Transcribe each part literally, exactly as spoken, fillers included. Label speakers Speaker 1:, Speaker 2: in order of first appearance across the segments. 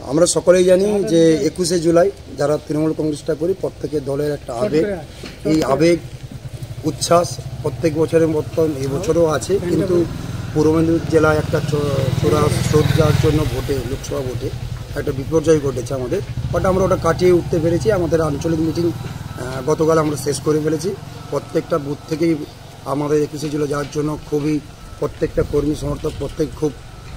Speaker 1: আমরা সকলেই জানি যে একুশে জুলাই যারা তৃণমূল কংগ্রেসটা করি প্রত্যেকের দলের একটা আবেগ, এই আবেগ উচ্ছ্বাস প্রত্যেক বছরের মতন এই বছরও আছে। কিন্তু পূর্ব মেদিনীপুর জেলায় একটা চোরা স্রোত যাওয়ার জন্য ভোটে লোকসভা ভোটে একটা বিপর্যয় ঘটেছে আমাদের, বাট আমরা ওটা কাটিয়ে উঠতে পেরেছি। আমাদের আঞ্চলিক মিটিং গতকাল আমরা শেষ করে ফেলেছি। প্রত্যেকটা বুথ থেকেই আমাদের একুশে জুলাই যাওয়ার জন্য খুবই প্রত্যেকটা কর্মী সমর্থক প্রত্যেক খুব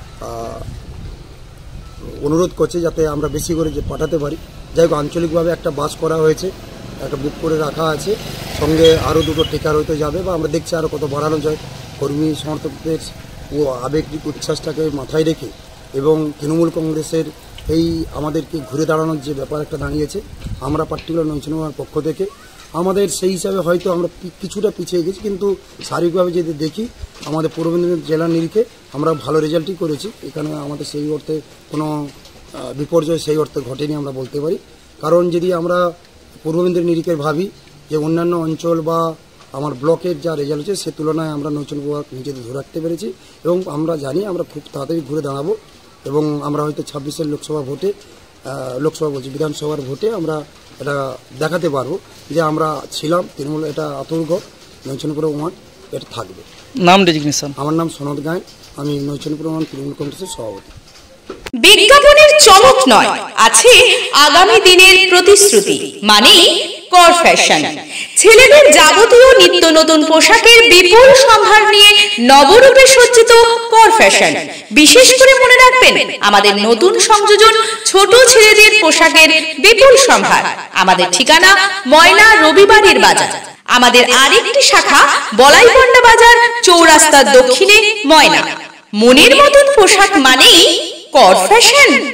Speaker 1: অনুরোধ করছে যাতে আমরা বেশি করে যে পাঠাতে পারি। যাই হোক, আঞ্চলিকভাবে একটা বাস করা হয়েছে, একটা বুক করে রাখা আছে, সঙ্গে আরও দুটো টেকার হইতে যাবে বা আমরা দেখছি আরও কত বাড়ানো যায়। কর্মী সমর্থকদের ও আবেগিক উচ্ছ্বাসটাকে মাথায় রেখে এবং তৃণমূল কংগ্রেসের এই আমাদেরকে ঘুরে দাঁড়ানোর যে ব্যাপার একটা দাঁড়িয়েছে, আমরা পার্টিকুলার নৈচনবার পক্ষ থেকে আমাদের সেই হিসাবে হয়তো আমরা কিছুটা পিছিয়ে গেছি, কিন্তু শারীরিকভাবে যদি দেখি আমাদের পূর্ব মেদিনীপুর জেলার নিরিখে আমরা ভালো রেজাল্টই করেছি। এখানে আমাদের সেই অর্থে কোনো বিপর্যয় সেই অর্থে ঘটেনি আমরা বলতে পারি। কারণ যদি আমরা পূর্ব মেদিনীপুর নিরিখের ভাবি যে অন্যান্য অঞ্চল বা আমার ব্লকের যা রেজাল্ট হচ্ছে সে তুলনায় আমরা নৈচনবার নিজেদের ধরে রাখতে পেরেছি এবং আমরা জানি আমরা খুব তাড়াতাড়ি ঘুরে দাঁড়াবো এবং আমরা হয়তো ছাব্বিশের লোকসভা ভোটে লোকসভা বলছি বিধানসভার ভোটে আমরা এটা দেখাতে পারবো যে আমরা ছিলাম তৃণমূল, এটা আতঙ্ক নৈচনপুর ওয়ান এটা থাকবে।
Speaker 2: নাম ডেজিগনেশন?
Speaker 1: আমার নাম সনদ গায়েন, আমি নৈচনপুর ওয়ান তৃণমূল কংগ্রেসের সভাপতি।
Speaker 3: বিজ্ঞাপনের চমক নয়, আছে আগামী দিনের প্রতিশ্রুতি, মানে কর ফ্যাশন। ছেলেদের যাবতীয় নিত্য নতুন পোশাকের বিপুল সম্ভার নিয়ে নবরূপে সজ্জিত কর ফ্যাশন। বিশেষ করে মনে রাখবেন আমাদের নতুন সংযোজন ছোট ছেলেদের পোশাকের বিপুল সম্ভার। আমাদের ঠিকানা ময়না রবিবারের বাজার। আমাদের আরেকটি শাখা বলাইপন্ডা বাজার চৌরাস্তার দক্ষিণে ময়না। মনের মতন পোশাক মানেই কর ফ্যাশন।